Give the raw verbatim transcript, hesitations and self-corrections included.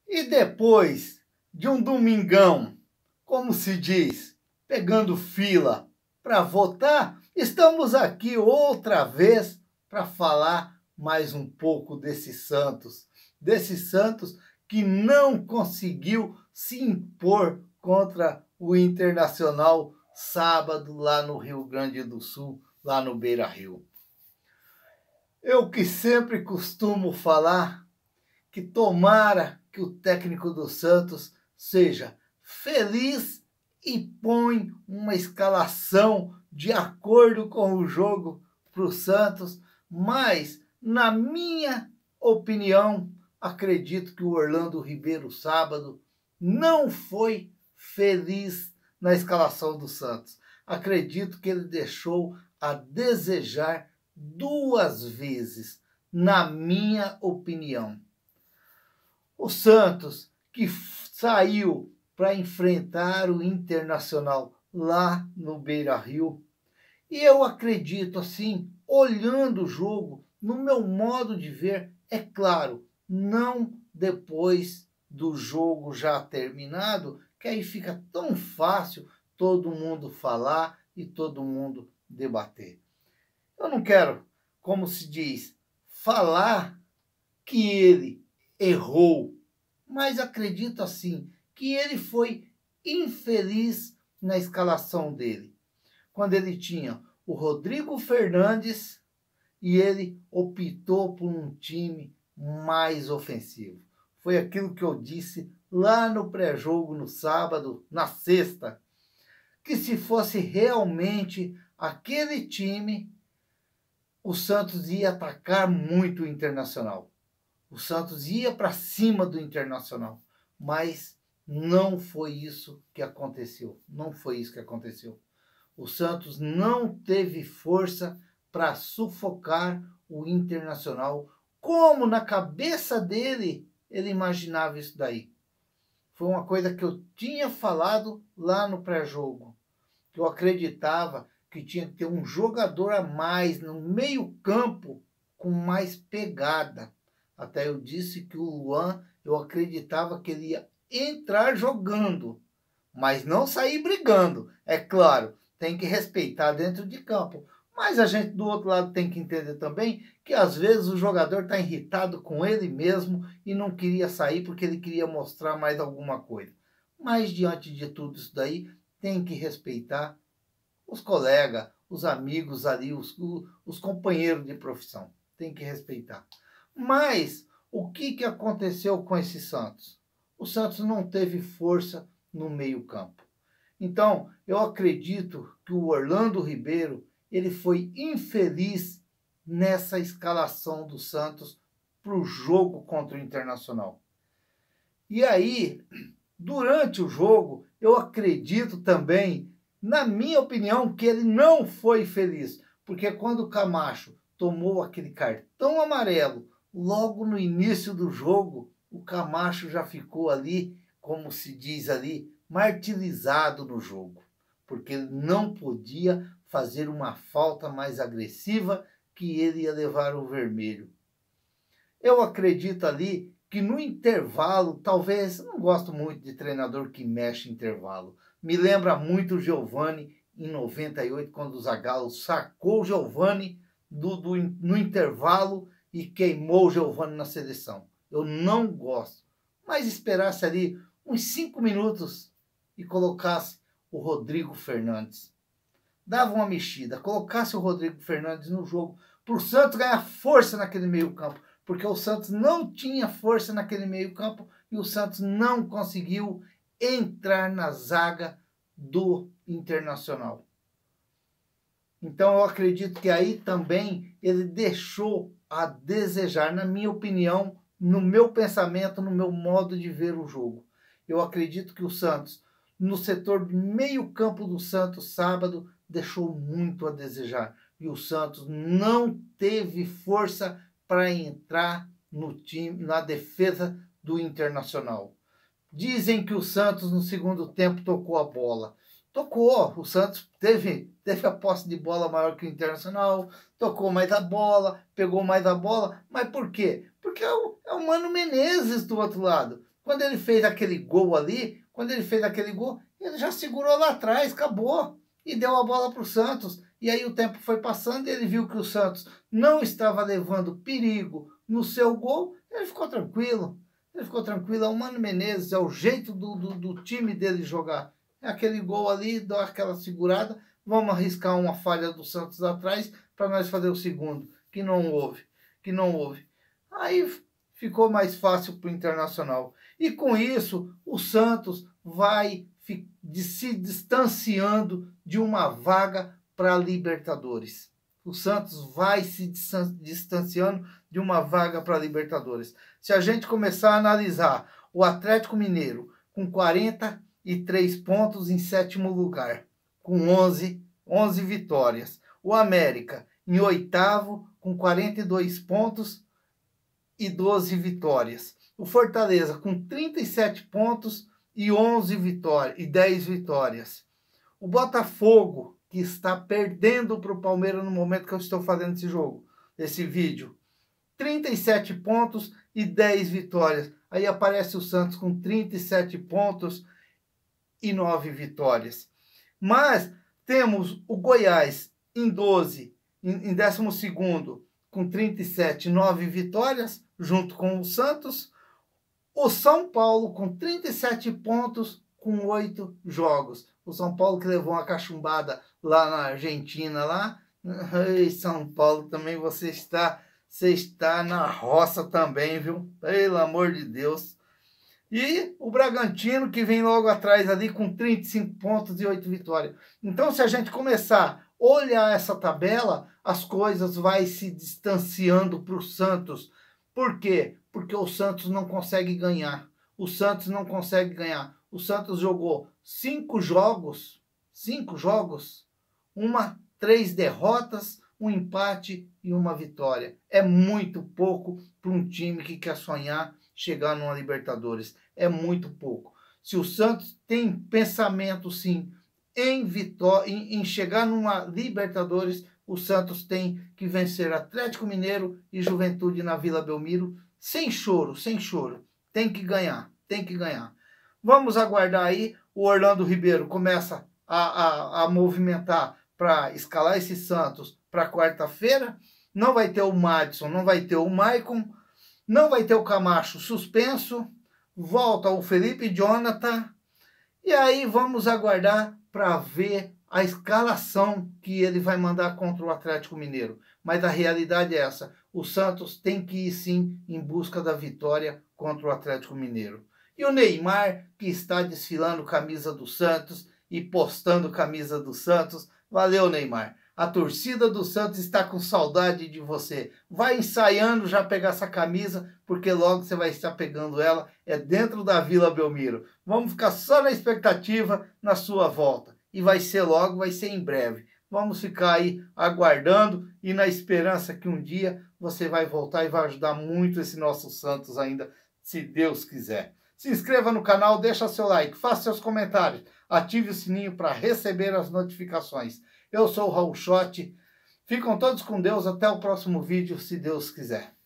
E depois de um domingão, como se diz, pegando fila para votar, estamos aqui outra vez para falar mais um pouco desse Santos. Desse Santos que não conseguiu se impor contra o Internacional sábado lá no Rio Grande do Sul, lá no Beira-Rio. Eu que sempre costumo falar que tomara que o técnico do Santos seja feliz e põe uma escalação de acordo com o jogo para o Santos, mas, na minha opinião, acredito que o Orlando Ribeiro sábado não foi feliz na escalação do Santos. Acredito que ele deixou a desejar duas vezes, na minha opinião. O Santos, que saiu para enfrentar o Internacional lá no Beira-Rio, e eu acredito assim, olhando o jogo, no meu modo de ver, é claro, não depois do jogo já terminado, que aí fica tão fácil todo mundo falar e todo mundo debater. Eu não quero, como se diz, falar que ele errou, mas acredito assim que ele foi infeliz na escalação dele. Quando ele tinha o Rodrigo Fernandes e ele optou por um time mais ofensivo. Foi aquilo que eu disse lá no pré-jogo no sábado, na sexta, que se fosse realmente aquele time, o Santos ia atacar muito o Internacional. O Santos ia para cima do Internacional, mas não foi isso que aconteceu. Não foi isso que aconteceu. O Santos não teve força para sufocar o Internacional, como na cabeça dele ele imaginava isso daí. Foi uma coisa que eu tinha falado lá no pré-jogo, que eu acreditava que tinha que ter um jogador a mais no meio-campo com mais pegada. Até eu disse que o Luan, eu acreditava que ele ia entrar jogando, mas não sair brigando. É claro, tem que respeitar dentro de campo. Mas a gente do outro lado tem que entender também que às vezes o jogador está irritado com ele mesmo e não queria sair porque ele queria mostrar mais alguma coisa. Mas diante de tudo isso daí, tem que respeitar os colegas, os amigos ali, os, os companheiros de profissão. Tem que respeitar. Mas o que, que aconteceu com esse Santos? O Santos não teve força no meio-campo. Então, eu acredito que o Orlando Ribeiro ele foi infeliz nessa escalação do Santos para o jogo contra o Internacional. E aí, durante o jogo, eu acredito também, na minha opinião, que ele não foi feliz. Porque quando o Camacho tomou aquele cartão amarelo, logo no início do jogo, o Camacho já ficou ali, como se diz ali, martirizado no jogo. Porque ele não podia fazer uma falta mais agressiva que ele ia levar o vermelho. Eu acredito ali que no intervalo, talvez, não gosto muito de treinador que mexe em intervalo. Me lembra muito o Giovani em noventa e oito, quando o Zagallo sacou o Giovani do, do, no intervalo e queimou o Giovani na seleção. Eu não gosto. Mas esperasse ali uns cinco minutos e colocasse o Rodrigo Fernandes. Dava uma mexida, colocasse o Rodrigo Fernandes no jogo, para o Santos ganhar força naquele meio campo. Porque o Santos não tinha força naquele meio campo e o Santos não conseguiu entrar na zaga do Internacional. Então eu acredito que aí também ele deixou a desejar, na minha opinião, no meu pensamento, no meu modo de ver o jogo. Eu acredito que o Santos, no setor de meio campo do Santos, sábado, deixou muito a desejar. E o Santos não teve força para entrar no time, na defesa do Internacional. Dizem que o Santos no segundo tempo tocou a bola. Tocou, o Santos teve, teve a posse de bola maior que o Internacional, tocou mais a bola, pegou mais a bola. Mas por quê? Porque é o, é o Mano Menezes do outro lado. Quando ele fez aquele gol ali, quando ele fez aquele gol, ele já segurou lá atrás, acabou. E deu a bola para o Santos. E aí o tempo foi passando e ele viu que o Santos não estava levando perigo no seu gol. Ele ficou tranquilo. Ele ficou tranquilo. É o Mano Menezes, é o jeito do, do, do time dele jogar. É aquele gol ali, dá aquela segurada. Vamos arriscar uma falha do Santos atrás para nós fazer o segundo. Que não houve. Que não houve. Aí ficou mais fácil para o Internacional. E com isso, o Santos vai de se distanciando de uma vaga para a Libertadores. O Santos vai se distanciando de uma vaga para a Libertadores. Se a gente começar a analisar o Atlético Mineiro com quarenta e três pontos em sétimo lugar, com onze, onze vitórias. O América em oitavo com quarenta e dois pontos e doze vitórias. O Fortaleza com trinta e sete pontos e onze vitórias e dez vitórias. O Botafogo, que está perdendo para o Palmeiras no momento que eu estou fazendo esse jogo, esse vídeo, trinta e sete pontos e dez vitórias. Aí aparece o Santos com trinta e sete pontos e nove vitórias. Mas temos o Goiás em doze, em décimo segundo, com trinta e sete, nove vitórias, junto com o Santos. O São Paulo com trinta e sete pontos com oito jogos. O São Paulo que levou uma cachumbada lá na Argentina lá. Ei, São Paulo, também você está, você está na roça também, viu? Pelo amor de Deus. E o Bragantino que vem logo atrás ali com trinta e cinco pontos e oito vitórias. Então, se a gente começar a olhar essa tabela, as coisas vai se distanciando para o Santos. Por quê? Porque o Santos não consegue ganhar. O Santos não consegue ganhar. O Santos jogou cinco jogos, cinco jogos, uma, três derrotas, um empate e uma vitória. É muito pouco para um time que quer sonhar chegar numa Libertadores. É muito pouco. Se o Santos tem pensamento, sim, em, vitória, em, em chegar numa Libertadores, o Santos tem que vencer Atlético Mineiro e Juventude na Vila Belmiro, sem choro, sem choro. Tem que ganhar, tem que ganhar. Vamos aguardar aí. O Orlando Ribeiro começa a, a, a movimentar para escalar esse Santos para quarta-feira. Não vai ter o Madison, não vai ter o Maicon, não vai ter o Camacho suspenso. Volta o Felipe Jonathan. E aí vamos aguardar para ver a escalação que ele vai mandar contra o Atlético Mineiro. Mas a realidade é essa. O Santos tem que ir sim em busca da vitória contra o Atlético Mineiro. E o Neymar, que está desfilando camisa do Santos e postando camisa do Santos. Valeu, Neymar. A torcida do Santos está com saudade de você. Vai ensaiando já pegar essa camisa, porque logo você vai estar pegando ela. É dentro da Vila Belmiro. Vamos ficar só na expectativa na sua volta. E vai ser logo, vai ser em breve. Vamos ficar aí aguardando e na esperança que um dia você vai voltar e vai ajudar muito esse nosso Santos ainda, se Deus quiser. Se inscreva no canal, deixa seu like, faça seus comentários, ative o sininho para receber as notificações. Eu sou o Raul Schott. Ficam todos com Deus. Até o próximo vídeo, se Deus quiser.